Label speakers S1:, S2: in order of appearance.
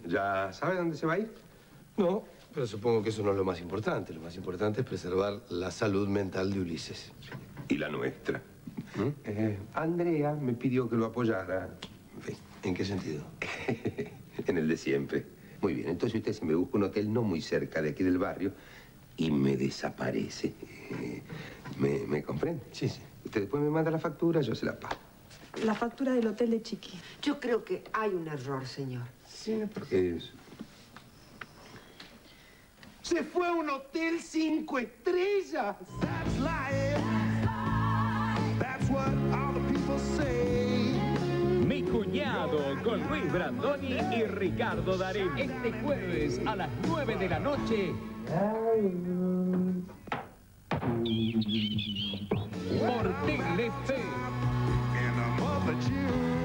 S1: ¿Ya sabe dónde se va a ir?
S2: No, pero supongo que eso no es lo más importante. Lo más importante es preservar la salud mental de Ulises.
S1: Y la nuestra. Andrea me pidió que lo apoyara.
S2: En fin, ¿en qué sentido?
S1: En el de siempre. Muy bien, entonces usted se me busca un hotel no muy cerca de aquí del barrio y me desaparece. ¿Me comprende?
S2: Sí, sí.
S1: Usted después me manda la factura, yo se la pago.
S3: La factura del hotel de Chiqui.
S4: Yo creo que hay un error, señor.
S1: Sí, porque es...
S2: ¡Se fue a un hotel 5 estrellas!
S5: That's life. That's what all the people say.
S6: Mi cuñado con Luis Brandoni y Ricardo Darín. Este jueves a las 9 de la noche. Por Telefe.
S5: And I'm up at you.